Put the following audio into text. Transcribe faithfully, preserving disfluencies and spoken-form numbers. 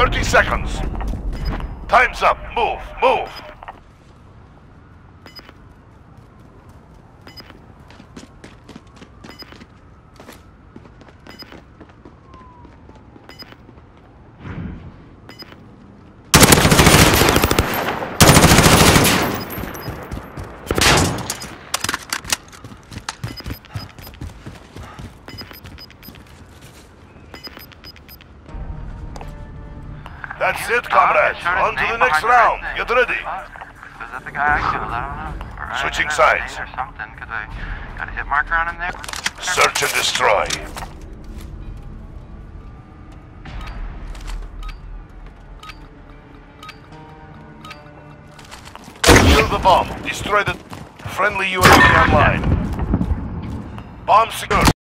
thirty seconds. Time's up. Move, move. That's it, comrades. On to the next round. Get ready. Is that the guy I killed? I don't know. Or I Switching don't know, sides. Or something, because I got a hit marker on him there. Search and destroy. Kill the bomb. Destroy the friendly U A V online. Bomb secured.